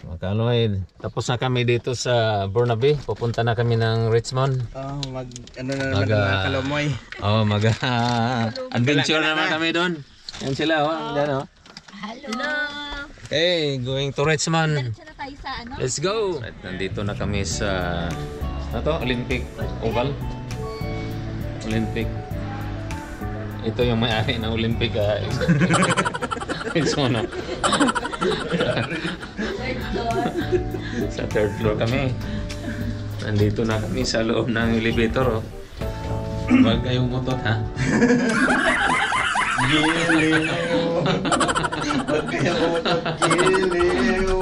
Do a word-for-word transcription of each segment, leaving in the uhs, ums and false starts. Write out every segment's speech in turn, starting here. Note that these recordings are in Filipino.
Magkaloy. Tapos na kami dito sa Burnaby. Pupunta na kami ng Richmond. Oh, mag ano na naman Mag, mga ah, kalamoy. Oh, mag uh, adventure naman kami doon. Yan sila, oh. Yan, oh. Hello. Hey, going to Richmond. Diretso na tayo sa ano? Let's go. Right, nandito na kami sa ano to? Olympic Oval. Olympic. Ito yung may-ari ng Olympic. Uh, It's one. Sa third floor kami. Nandito na kami sa loob ng elevator. Oh. Huwag kayong mutot, ha? Giliw. Huwag kayong mutot. Giliw.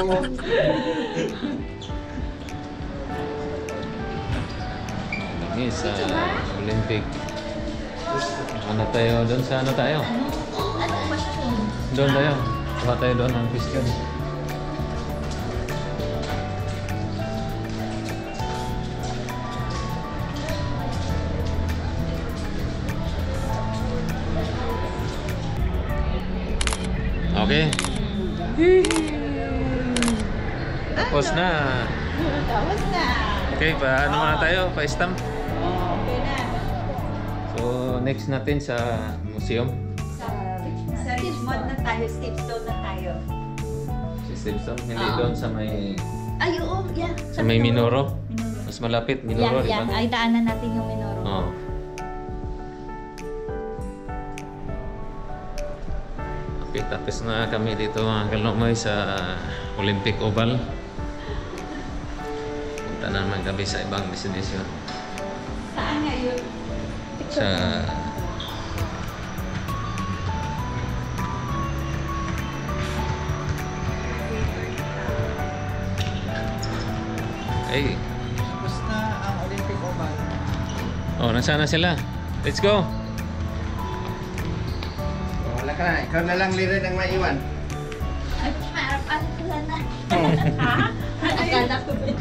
Kami sa Olympic. Ano tayo? Doon sa ano tayo? Doon tayo. Saka tayo doon ng Christian. Okay. Tapos na. Tapos na. Okay, paano muna tayo? Pa-stamp? Okay na. So, next natin sa museum. Sa Richmond na tayo, Stepstone na tayo. Si Simpson, hindi Oo. doon sa may Ay, oo, yeah. sa may Minoro. Minoro. Mas malapit, Minoro, Yeah, di yeah. ba? Ay, daanan natin yung Minoro. Oo. Okay, tapos na kami dito mga kalumay sa Olympic Oval. Punta na naman kami sa ibang destination. Saan nga yun? Sa Hey. Tapos na ang Olympic Oval. Oh, nasaan na sila? Let's go. Oh, wala ka na. Ikaw na lang lirin ang maiwan. Ay, maarapan sila na. Ha? Akala ko ba?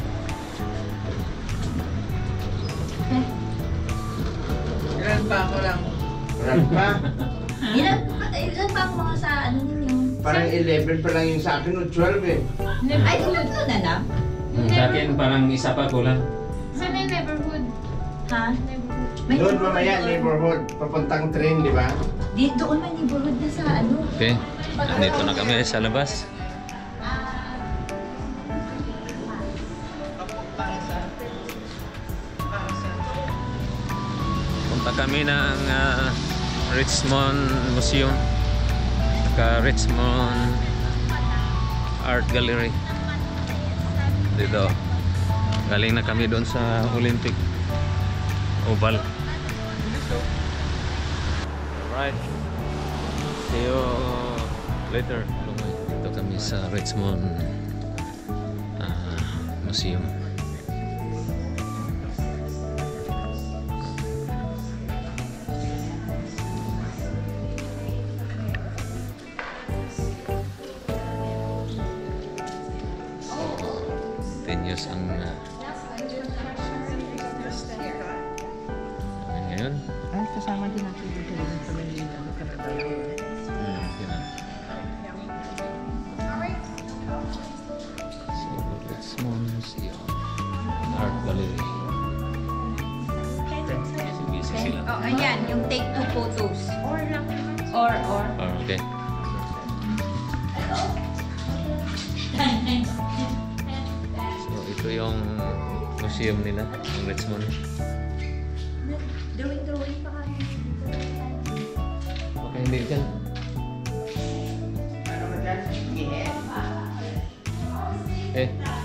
Ilan pa ako lang? Ilan pa? Ilan, ilan ba ang mga sa ano ninyo? Parang eleven pa lang yung sa akin o twelve eh. Ay, tumatlo na lang? Sa akin parang isa pa kulang. Saan yung neighborhood? Ha? Neighborhood. May Doon neighborhood mamaya doon. neighborhood. Papuntang train, di ba? Di, doon may neighborhood na sa ano. Okay. Nandito na kami sa labas. Punta kami ng uh, Richmond Museum. Ka Richmond Art Gallery. Dito. Galing na kami doon sa Olympic Oval. Alright. See you later. Dito kami sa Richmond uh, Museum. ten years ang uh, ngayon. Ay, kasama din natin dito rin sa may ano ka na tayo. Hmm, yun na. So, Richmond Museum Art Gallery. Sige, sige sila. Oh, ayan, yung take two photos. Or lang. Or, or. Oh, okay. So, ito yung museum nila, ng Richmond. Drawing-drawing pa kami. Okay, hindi dyan. Ano ba dyan? Gihe? Eh.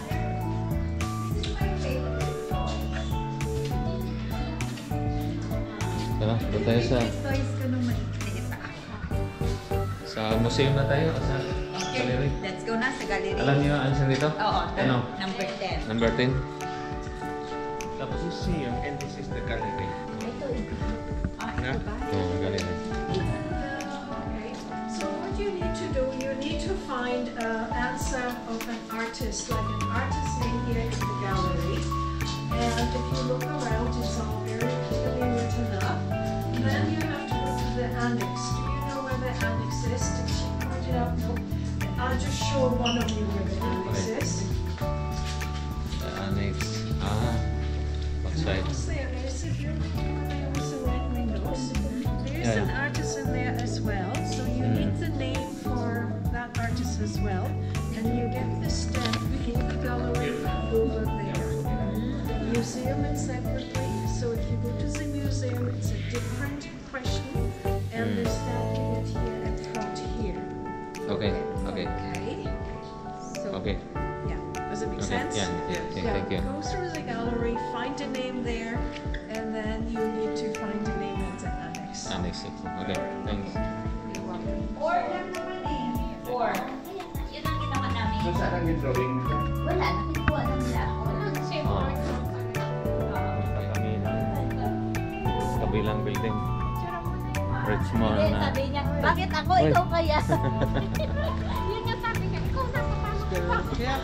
Tara, doon tayo sa Toys ko nung maliit pa ako. sa museum na tayo o sa gallery. Let's go na sa gallery. Alam niyo ang saan dito? Oo, Ano? number ten. Number ten. Tapos museum and this is the gallery. Ito, ito. Ah, Na? ito ba? Oh, gallery. Okay, so what you need to do, you need to find an answer of an artist, like an artist name here in the gallery. And if you look around, it's all very clearly written up. Then you have to go to the annex. Do you know where the annex is? Did she point it out? No. The I'll just show one of you where the annex is. The annex. Ah, outside. Yes, there is. If you're looking there with the red windows, there's Yeah, an yeah. artist in there as well. So you Mm. need the name for that artist as well. And you get the stamp in the gallery over there. Museum and separately. So if you go to the museum, it's a different question. And Mm. the stamp you get here at front here. Okay, okay, Okay. So, okay. yeah. Does it make Okay, sense? yeah, okay, Yeah, thank you. go through the gallery, find a name there, and then you need to find a name at the annex. Annex. Okay, thanks. You're welcome. Or lang naman eh. Or. Kaya nga, yun ang ginawa namin. So saan ang yung drawing? Wala, nakinuha na nila ako. Oh. Kami ng kabilang building. Richmond Hindi, na. sabi niya, bakit ako? Oy. Ikaw kaya? Yun yung sabi niya, ikaw nakapasok pa.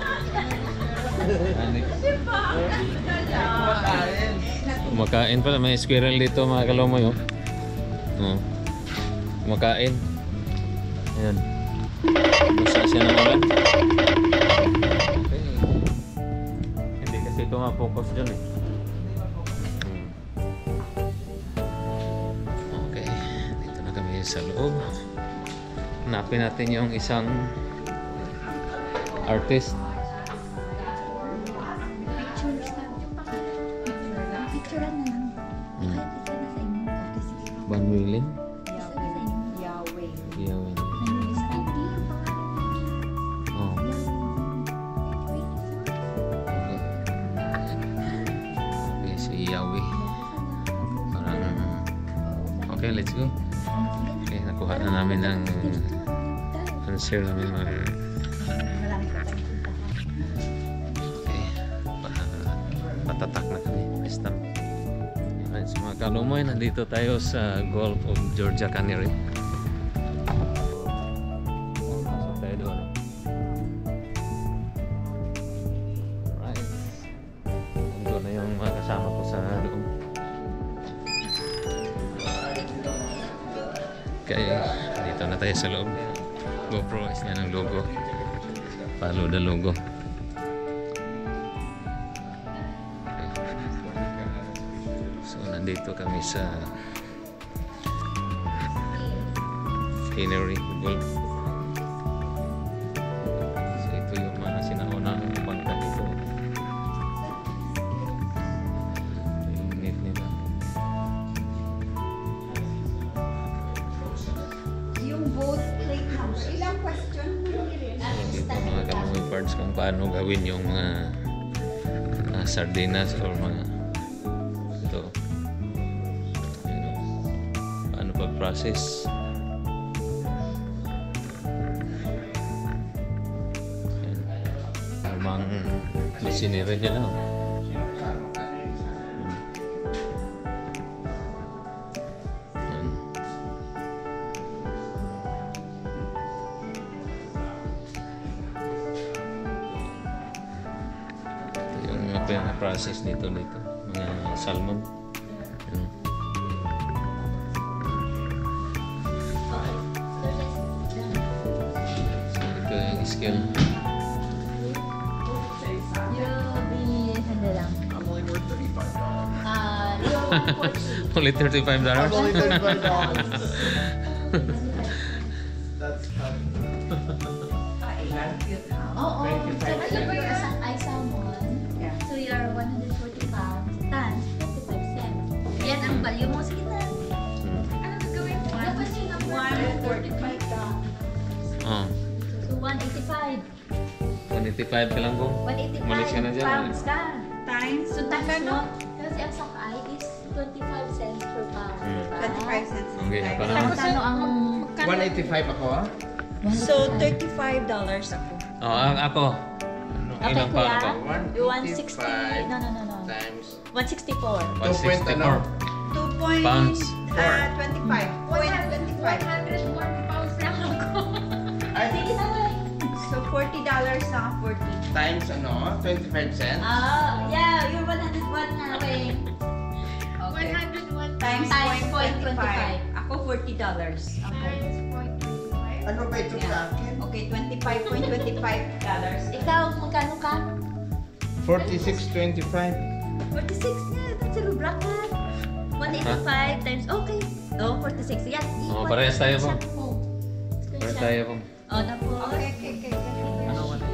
Annex. Kumakain. Kumakain pala. May squirrel dito mga kalomoy. Oh. Oh. Kumakain. Ayan. Basa siya ng ulan. Okay. Hindi kasi ito ma-focus dyan eh. Hmm. Okay. Dito na kami sa loob. Hanapin natin yung isang artist. Picture na lang. Hmm. Isa na sa inyo. Okay, sige. Van Willen. Isa na sa inyo. Yahweh. Yawin. Ano, study yung pangalan. Oh. Wait. Okay. Okay, si Yahweh. Parang... Okay, let's go. Okay, nakuha na namin ang answer namin mga... Marami pa tayong puntahan. Okay, pa- patatak na kami. Basta. Alright, so mga kalumoy, nandito tayo sa Gulf of Georgia Cannery. Pasok tayo doon. Alright. Nandito na yung mga kasama ko sa loob. Okay, dito na tayo sa loob. GoPro is niya ng logo. Follow the logo. So, nandito kami sa Cannery Gulf. So, ito yung mga sinaunang bangka dito. Ito yung net nila. Yung boat plate house. Ilang question? Dito mga kamoy parts kung paano gawin yung mga uh, sardinas or mga ito. Ayun, oh. Paano pag-process. Tamang machinery nila. Oh. Ayan. Ito yung mga pinaka-process nito dito. Mga salmon. Ayan. So, ito yung scale. You'll be, ano lang. I'm only worth thirty-five dollars. Ah, you're one forty. Only thirty-five dollars. I'm only thirty-five dollars. That's fun. Oo, so kasi you're a ay salmon. Yeah. So you're one hundred forty pounds times fifty-five cents. Yan ang value mo. Sige na. Hmm. Ano gagawin mo? Dapat yung number one forty-five dollars. Oh, So one eighty-five. one eighty-five ka lang kung one eighty-five Umalis ka na dyan. pounds ka. Times. So times mo. Kasi ang sakay is twenty-five cents per pound. Hmm. diba? twenty-five cents. Okay, ako naman. Magkano ang... one eighty-five ako ah? So, thirty-five dollars ako. Oh, a- ako. Okay, Ilang pound ako? kuya. You one sixty. No, no, no, no. Times one sixty-four. two point ano? two point Pounds. ah, twenty-five. Point twenty-five. one hundred one pounds lang ako. Ay, Sige na lang. So, forty dollars na forty. times ano? twenty-five cents? Ah, yeah, you're one hundred one na way. Okay. one hundred one Times times point point twenty-five. twenty-five. Ako forty dollars. Times point twenty-five. Ano ba ito sa akin? Okay, twenty-five point two five dollars. Ikaw, magkano ka? forty-six twenty-five. forty-six nga. That's a bracket. one eighty-five times, okay. No, forty-six. Yan. Oh, parehas tayo po. Screenshot. Parehas tayo po. Oh, tapos. Okay, okay, okay. okay. Ano wala?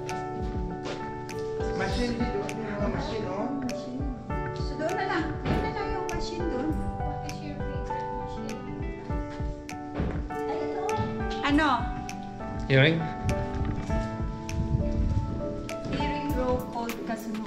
Machine dito. Yung mga machine, oh. So doon na lang. Doon na lang yung machine doon. What is your favorite machine? Ay, ito. Ano? Earring? Hearing row called Casino.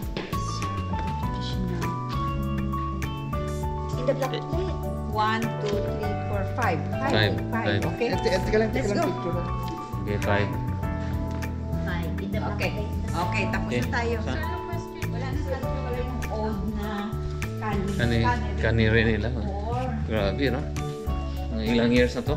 In the black plate. One, two, three, four, five. Five, five. Okay. Ate, ate ka lang, Let's ate ka lang go. picture lang. Okay, five. Five. In the black Okay. plate. Okay, tapos Okay. na tayo. Sa- Wala na sa wala yung old na candy. Kani, kanire nila. Four. Grabe, no? Mga ilang years na to.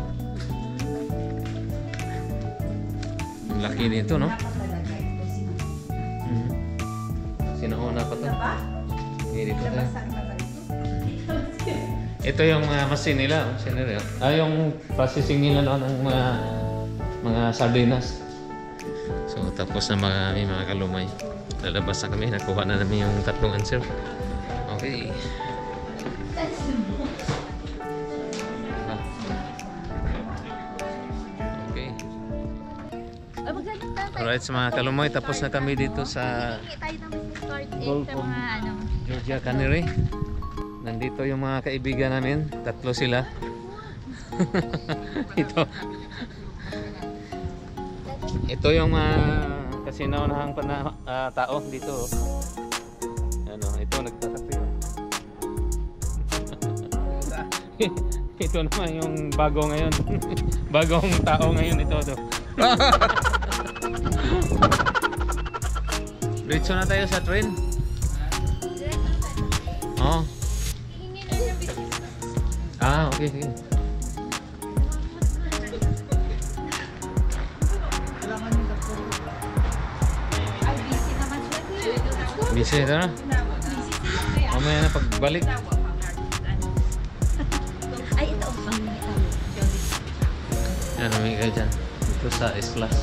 Ang laki nito, no? Dapat talaga ito sino. Mhm. Sinauna pa to. Diba? Hindi dito tayo. Labasan pala ito. Ito yung mga machine nila. oh. Machine nila. Ah, yung processing nila no, ng mga mga sardinas. So, tapos na mga, may mga kalumay. Lalabas na kami. Nakuha na namin yung tatlong answer. Okay. Ah. Okay. Ay, magkano tayo? Alright, sa mga kalumay, tapos na kami dito sa Hingi tayo ng business card eh, Golf sa of- mga ano. Georgia Cannery. Nandito yung mga kaibigan namin. Tatlo sila. Ito. Ito yung mga kasi naunahang pana, ah, tao dito. Ano, ito nagtatapi. Ito naman yung bago ngayon. Bagong tao ngayon ito. To. Diretso na tayo sa train. Oh. Hingi na yung business card. Ah, okay, sige. Ay, busy naman siya. Busy ito na. Mamaya na pagbalik. Ay, ito. Ang hingi tayo. Yan, namigay kayo dyan. Dito sa S-Class.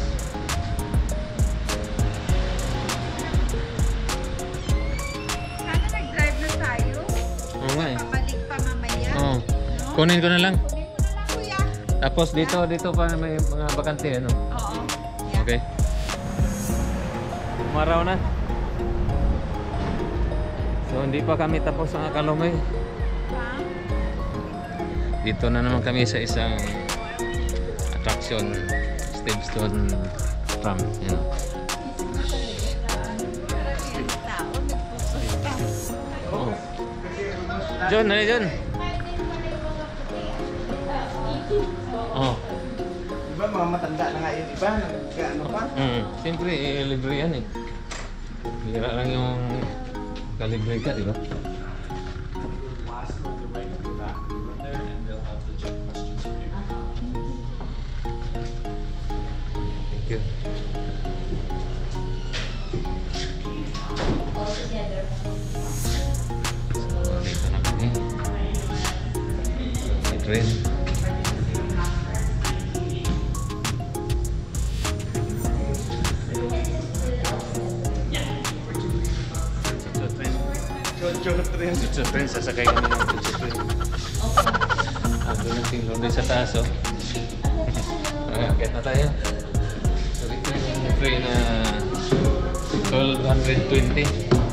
Sana nag-drive na tayo. Oo nga eh. Pabalik pa mamaya. Oo. Kunin ko na lang. Kunin mo na lang, kuya. Tapos dito, dito pa may mga bakante, ano? Oo. Okay. Umaraw na. So, hindi pa kami tapos ang Kalumay. Dito na naman kami sa isang attraction, Stevestone Tram. Yan. Oh. John, ano John? Oh. Diba mga matanda na nga yung iba, nag-ano pa? Mm. Siyempre, eh, libre yan eh. Bira lang yung kalibre ka, di ba? Thank you. So, dito na kami. May train. Chucho train. Chocho train. Chucho train, sasakay kami ng chucho train. Ah, doon ang tinglo doon sa taas, oh. Okay, akit na tayo. So, ito yung train na twelve twenty.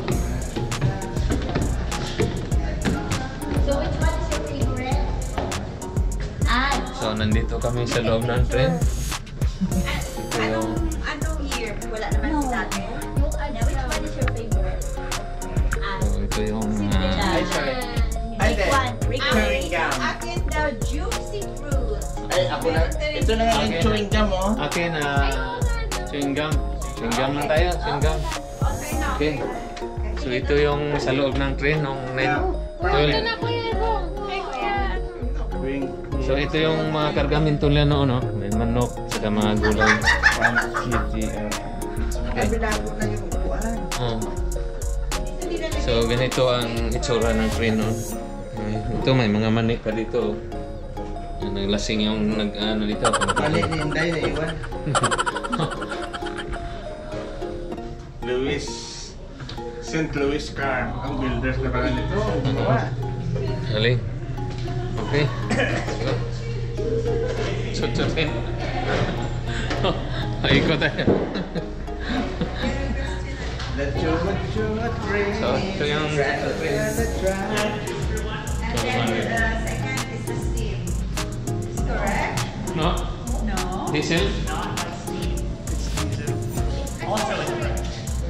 So, which one is your favorite? Ah, So, nandito kami sa loob ng train. Ito yung... Anong year? Wala naman no. si dati. Yung ano, which one is your favorite? Ah, So, ito yung... Cinderella. ah, Ay, sorry. Big Ay, hindi. one. Big one. Chewing gum. Akin daw, juicy fruit. Ay, ako na. Ito na nga yung Okay. chewing gum, oh. akin, ah... chewing gum. Chewing gum lang tayo, chewing gum. Okay na. Okay. So, ito yung sa loob ng train nung nine twelve. Chewing So, ito yung mga kargamento nila noon, no? May manok, saka mga gulay. one K G L. Okay. Ay, binago na yung upuan. Oh. So, ganito ang itsura ng train noon. Ay, ito, may mga manik pa dito. Yan, naglasing yung nag, ano dito. Mali ni Inday na iwan. Louis. Saint Louis car. Ang builders na pala nito. Gumawa. Galing. Okay. Go. Chuchutin. Paikot tayo. Let you, let you, let rain. So, ito yung chuchutin. And then the second is the steam. Is correct? No? No. Diesel? Also incorrect.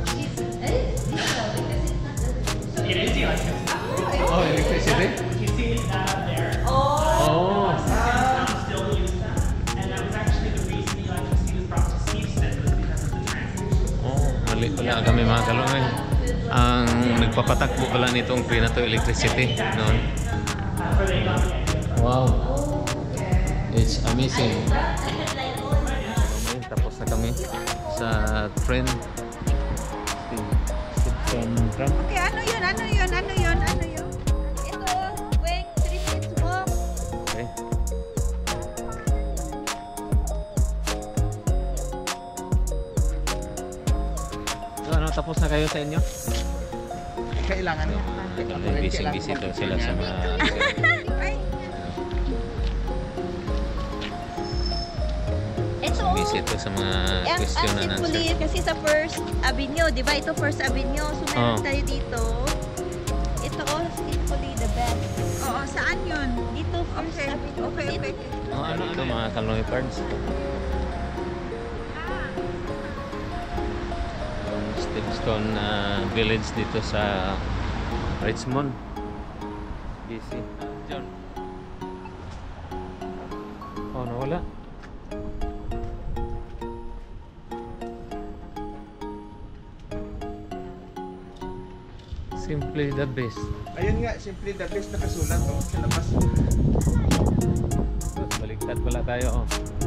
It is the electricity. Oh, electricity? You see that there? Oh. Some still use that. And that was actually the reason the electricity was brought to Steveston was because of the transmission. Oh, mali pala kami mga kalungay. Ang nagpapatakbo pala nitong crane na to, electricity noon. That's where they got the idea from. Wow. It's amazing. Okay, tapos na kami sa train. Stephen tram. Okay, ano yun? Ano yun? Ano yun? Ano yun? Ito, wait, three minutes walk. Okay. So, ano, tapos na kayo sa inyo? Kailangan niya. Busy-busy daw sila sa mga... Ay, Ito, Busy ito sa mga ang question and Antipoli answer. kasi sa First Avenue, di ba? Ito First Avenue. So meron Oh. tayo dito. Ito, oh, Antipoli, the best. oo, saan yun? Dito, First Okay, Avenue. okay, okay. Oh, ano ito mga kalungay cards? Yung Steveston uh, Village dito sa Richmond. Busy. John. Oh, nawala. Simply the best. Ayun nga, simply the best nakasulat oh, sa labas. Baligtad pala tayo. Oh.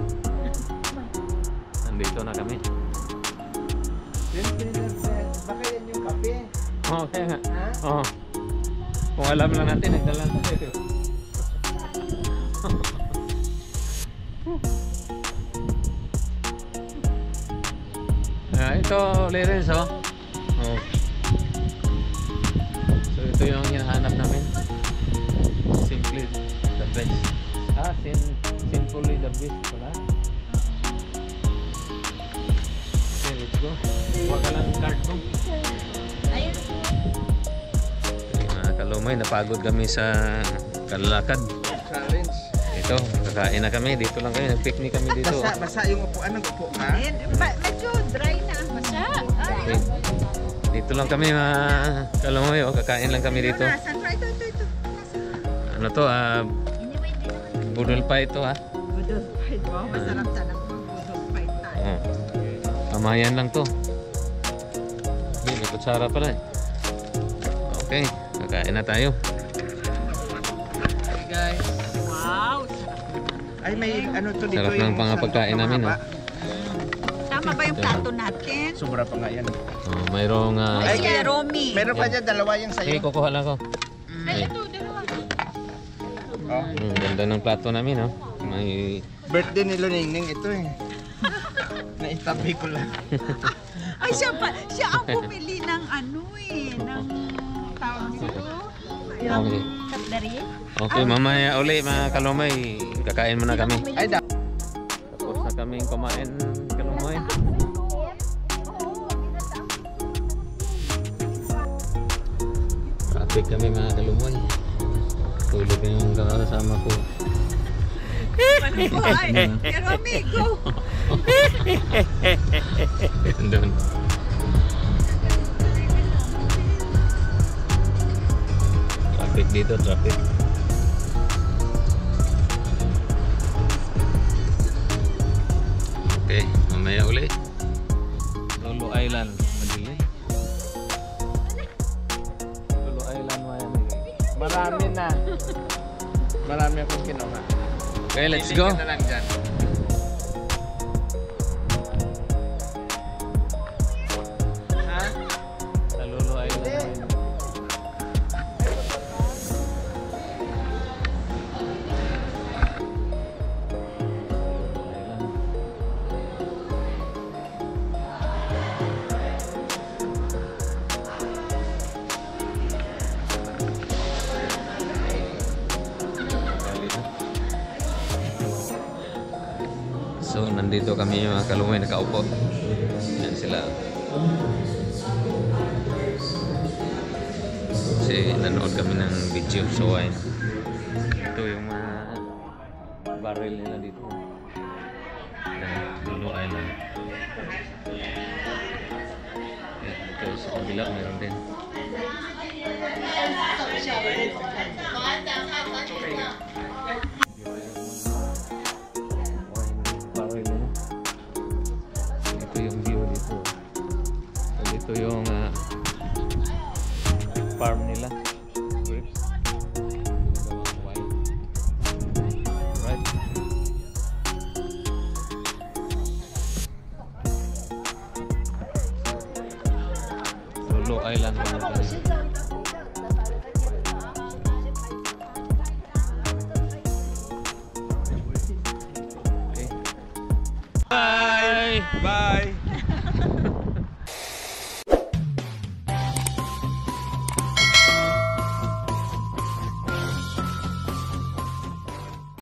Nandito na kami. Simply the best. Baka yan yung kape. Oh, kaya nga. Ha? Oh. Kung alam lang natin, nagdala tayo. Ah, ito, Lawrence, oh. Oh. So, ito yung hinahanap namin. Simply the best. Ah, sim simply the best pala. Okay, let's go. Huwag ka lang card mo. Ayun. Mga kalumay, napagod kami sa kalalakad. Challenge. Ito, kakain na kami. Dito lang kami. Nag-picnic kami dito. Basa, basa yung upuan. Nag-upo ka? Ayan, ba- medyo dry na. Masya. Okay. Dito lang kami mga kalumay. Oh. Kakain lang kami dito. Nasaan pa? Ito, ito, ito. Ano to? Ah, Anyway, hindi naman. budol pa ito ha. Budol fight. Wow, masarap sana kung budol fight tayo. Oh. Kamayan lang to. Hindi, may kutsara pala eh. Okay, kakain na tayo. Hey guys. Wow, sarap. Ay, may ano to dito Sarap ng mga pagkain namin, mahaba. Tama ba yung plato natin? Sobra pa nga yan. Oh, mayroong... ah, Ay, Ay, kay Romy. Meron pa dyan, dalawa yung Hey, sa'yo. kukuha lang ako. Ay, ito, dalawa. Oh. Hmm, ganda ng plato namin, oh. May... Birthday ni Luningning ito eh. Naitabi ko lang. Ay, siya pa. Siya ang bumili ng ano eh. Ng tawag nito. Okay. Cutlery. Okay, mamaya uli mga kalumay. Kakain muna kami. Ay, da. Tapos na kaming kumain kalumay. Traffic kami mga kalumay. Tulog na yung kasama ko. Manubuhay. Kay Romy, go. Doon. Traffic dito, traffic. Okay, mamaya uli. Lolo Island, Madili. Lolo Island, Miami. Marami na. Marami akong kinuha. Okay, let's Pili go. ka na lang dyan. Ha? Sa Lolo Island. nandito kami mga kalumay nakaupo. Yan sila. Kasi nanood kami ng video sa wine. Ito yung mga barrel nila dito. Lulu Island. Ito sa kabila meron din. Ito yung view dito. Ito yung uh, farm nila. Grapes. Gawang wine. Right. Lulu Island mga guys. Okay. Bye! Bye!